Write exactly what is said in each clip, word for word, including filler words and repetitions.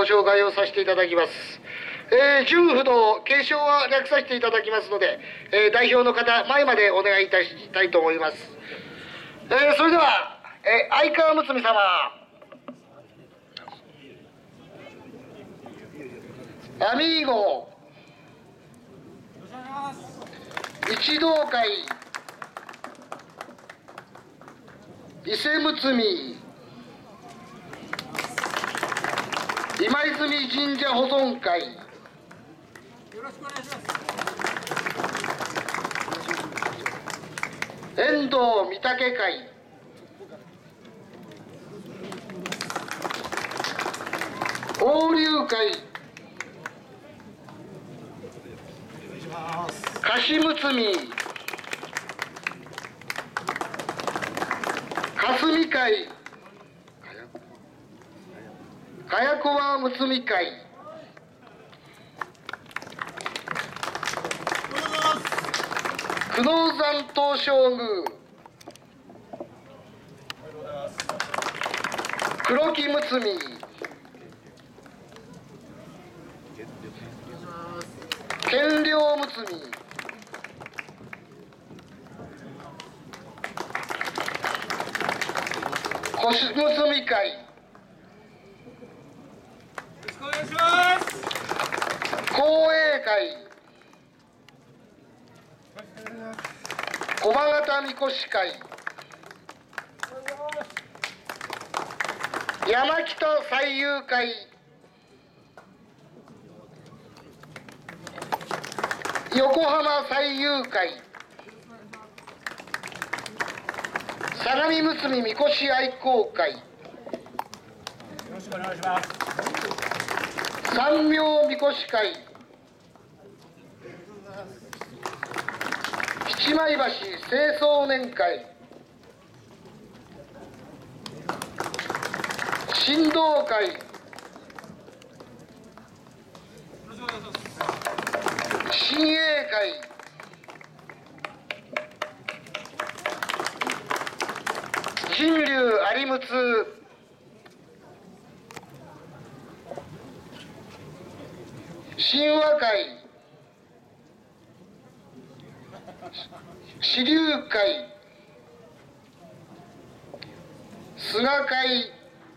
ご紹介をさせていただきます。えー、純不動、継承は略させていただきますので、えー、代表の方、前までお願いいたしたいと思います。えー、それでは、えー、相川睦美様、アミーゴ、一同会、伊勢睦美、今泉神社保存会、 よろしくお願いします。 遠藤御嶽会、横流会、菓子睦美、霞会、かやこわ睦美会、久能山東照宮、黒木睦美、見領睦美、腰睦美会、 よろしくお願いします。 公営会、駒形みこし会、山北最遊会、横浜最遊会、相模むつみみこし愛好会、 よろしくお願いします。 三名みこし会、七枚橋清掃年会、神道会、 よろしくお願いします。 新栄会、神龍有睦、神話会、支流会、菅会、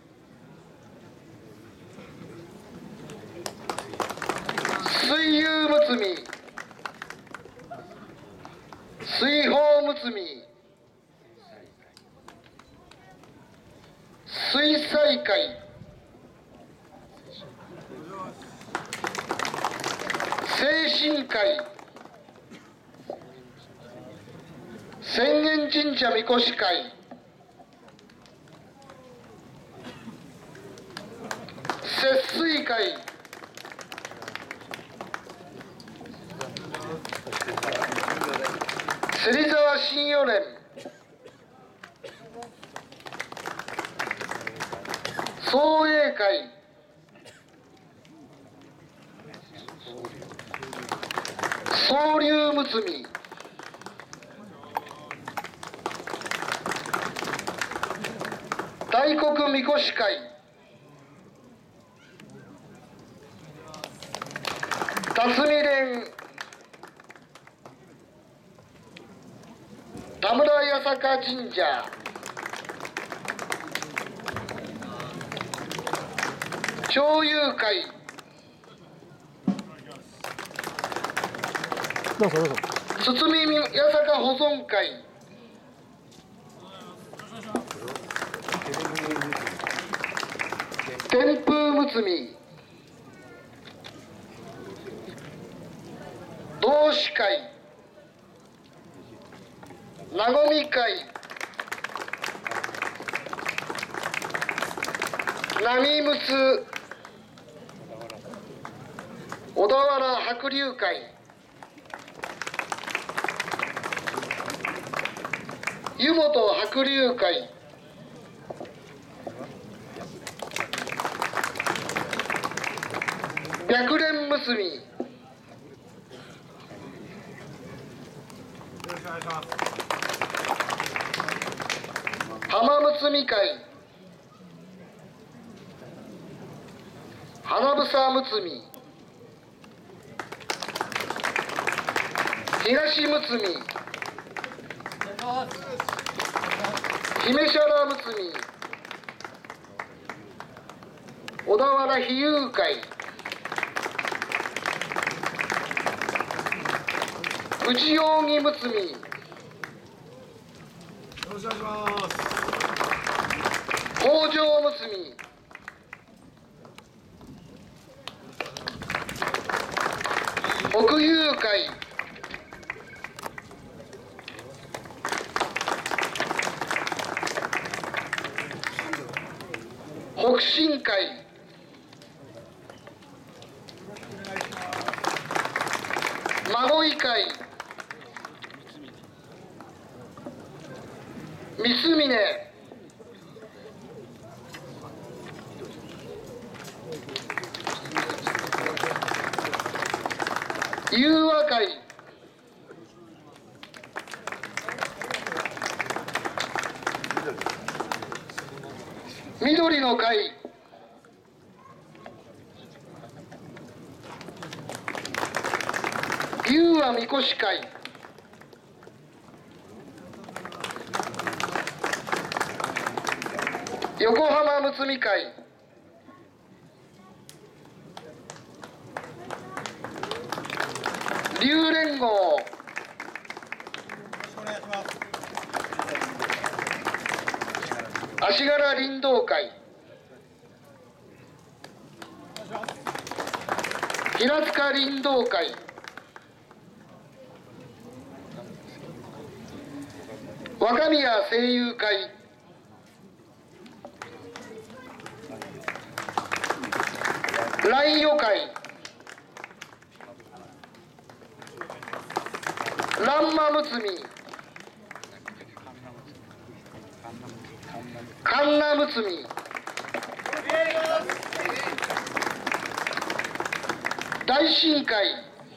水遊睦美、水宝睦美、水彩会、精神会、浅間神社みこし会、節水会、芹沢信与連、総営会、総流睦美、大黒みこし会、辰巳連、田村八坂神社、町友会、 どうぞどうぞ。 堤八坂保存会、天風睦美、同志会、和み会、波睦、小田原白龍会、湯本白龍会、白蓮結び、 よろしくお願いします。 浜睦み会、 花房むつみ、東むつみ、姫シャラむつみ、小田原比喩会、内扇むつみ、 よろしくお願いします。 北条むつみ、奥遊会、北進会、孫井会、三峰、友和会、緑の会、友和みこし会、横浜むつみ会、龍連合、 よろしくお願いします。 足柄林道会、平塚林道会、若宮声優会、蘭予会、蘭馬むつみ、神奈むつみ、大神会、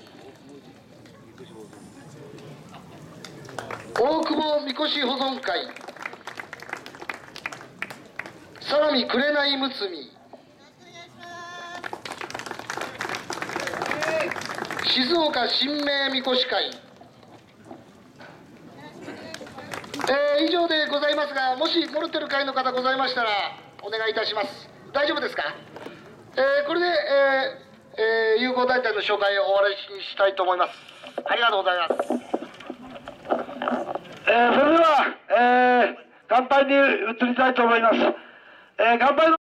大久保みこし保存会、相模紅むつみ、静岡神明みこし会、えー、以上でございますが、もし漏れてる会の方ございましたらお願いいたします。大丈夫ですか？えー、これで、えーえー、友好団体の紹介を終わりにしたいと思います。ありがとうございます。 えー、それでは、えー、乾杯に移りたいと思います。えー、乾杯の